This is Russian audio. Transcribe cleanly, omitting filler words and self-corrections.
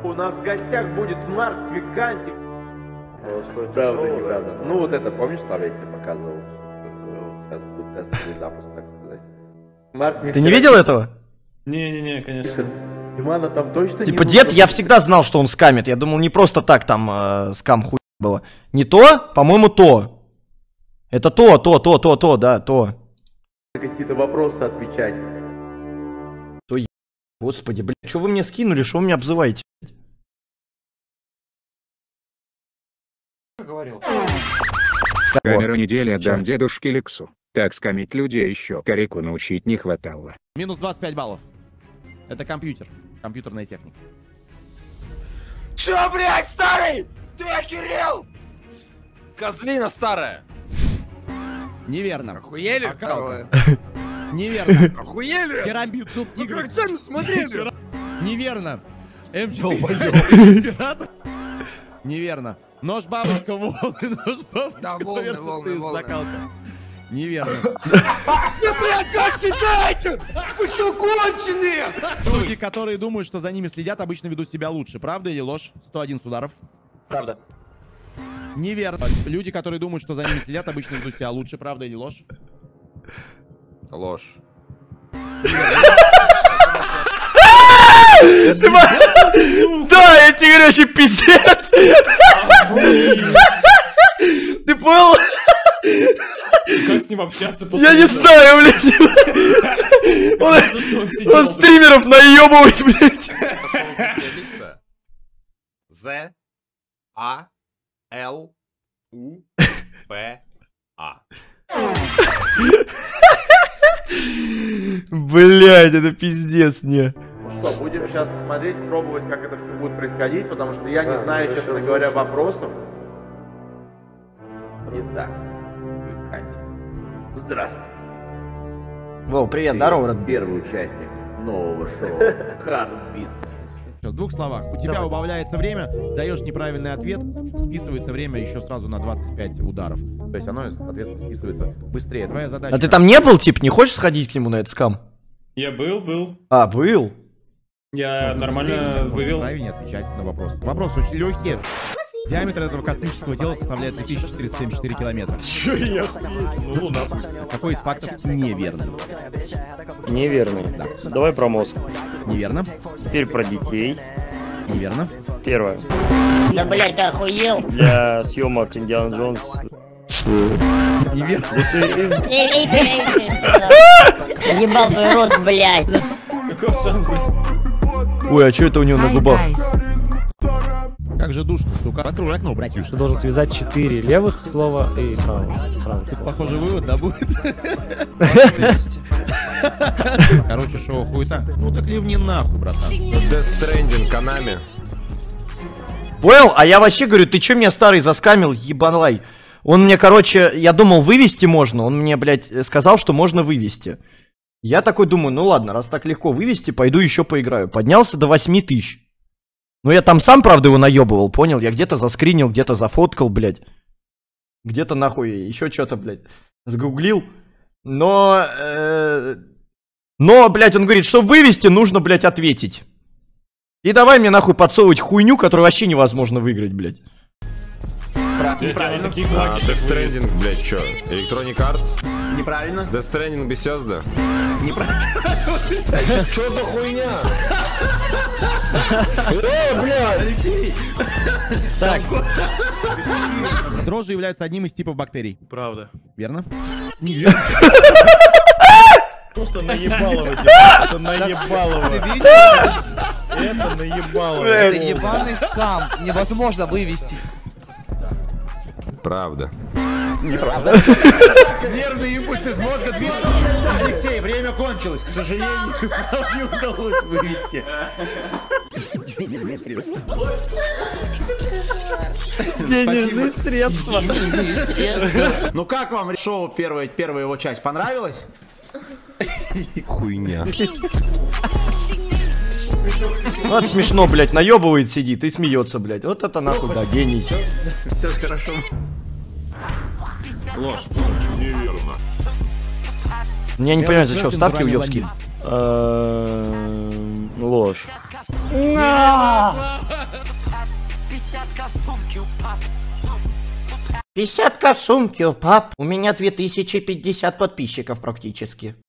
У нас в гостях будет Марк Викантик. Правда, неправда. Ну вот это, помнишь, Слава, я тебе показывал? Сейчас будет тестовый запуск, так сказать. Марк Ты не видел этого? Не-не-не, конечно. Димана там точно Типа дед, я всегда знал, что он скамит. Я думал, не просто так там скам хуй было. Не то, по-моему, то. Это то, да, то. Какие-то вопросы отвечать. То е... Господи, блядь, что вы мне скинули, что вы меня обзываете? Говорил. Камеру недели отдам Чё? дедушке Лексу. Так скамить людей еще Карику научить не хватало. Минус 25 баллов. Это компьютер. Компьютерная техника. Чё, блядь, старый? Ты охерел? Козлина старая. Неверно. Охуели? Акалка. Неверно. Охуели? Пирамид, зуб Вы тигра. как цены смотрели? Неверно. М4. Неверно. Нож бабочка, волны, нож бабочка. Да, волны, волны, волны. Закалка. Неверно. Вы, блядь, как считаете? Вы что, конченые? Люди, которые думают, что за ними следят, обычно ведут себя лучше. Правда или ложь? 101 ударов. Правда. Неверно. Люди, которые думают, что за ними следят, обычно ведут себя лучше. Правда или ложь? Ложь. Да, я тебе говорю, вообще пиздец. Ты понял? Как с ним общаться после Я не этого? знаю, блядь. Что он сидел, Он стримеров наебывает, блядь. З. А. Л. У. П. А. Блядь, это пиздец, не. Ну что, будем сейчас смотреть, пробовать, как это все будет происходить, потому что я не знаю, честно говоря, вопросов. Итак, Викантик. Здравствуй. Вов, привет, здорово, брат. Первый участник нового шоу Hard Beats. В двух словах. У тебя убавляется время, даешь неправильный ответ, списывается время еще сразу на 25 ударов. То есть оно, соответственно, списывается быстрее. Твоя задача... А ты там не был, тип? Не хочешь сходить к нему на этот скам? Я был. А, был? Я Можно нормально быстрее, вывел. правильнее отвечать на вопрос. Вопросы очень легкие. Диаметр этого космического тела составляет 3474 километра. Ну, луна. Какой из фактов неверный? Неверный. Давай про мозг. Неверно. Теперь про детей. Неверно. Первое. Да, блядь, ты охуел? Для съемок Индиана Джонс. Неверно. Ебал твой рот, блядь. Какой шанс, блядь? Ой, а что это у него на губах? Как же душ-то, сука? Открой окно, братишка. Ты должен связать 4 левых слова и правого. Похоже, вывод, да, будет? Короче, шоу хуйта. Ну так ливни нахуй, братан. Death Stranding, Канами. Понял? А я вообще говорю, ты чё меня старый заскамил, ебанлай? Он мне, короче, я думал, вывести можно. Он мне, блядь, сказал, что можно вывести. Я такой думаю, ну ладно, раз так легко вывести, пойду еще поиграю. Поднялся до 8000. Ну я там сам, правда, его наебывал, понял? Я где-то заскринил, где-то зафоткал, блядь. Где-то нахуй еще что-то, блядь, сгуглил. Но, блядь, он говорит, что вывести, нужно, блядь, ответить. И давай мне нахуй подсовывать хуйню, которую вообще невозможно выиграть, блядь. Неправильно. Death Stranding, блядь, чё? Electronic Arts? Неправильно. Death Stranding, Bethesda? Неправильно. Чё за хуйня? Блядь, Алексей. Так. Дрожжи являются одним из типов бактерий. Правда. Верно? Просто наебалово, это наебалово. Это наебалово. Это ебаный скам. Невозможно вывести. Правда. Нервные импульсы из мозга движутся. Алексей, время кончилось. К сожалению, не удалось вывести. Денежные средства. Денежные средства. Ну как вам шоу первая его часть? Понравилась? Хуйня. Вот смешно, блядь, наебывает, сидит и смеется, блядь. Вот это нахуй, да, гений. Все хорошо. Ложь. Неверно. Я не понимаю, за что, ставки уёбские. Ложь. 50 в сумке, пап. У меня 2050 подписчиков практически.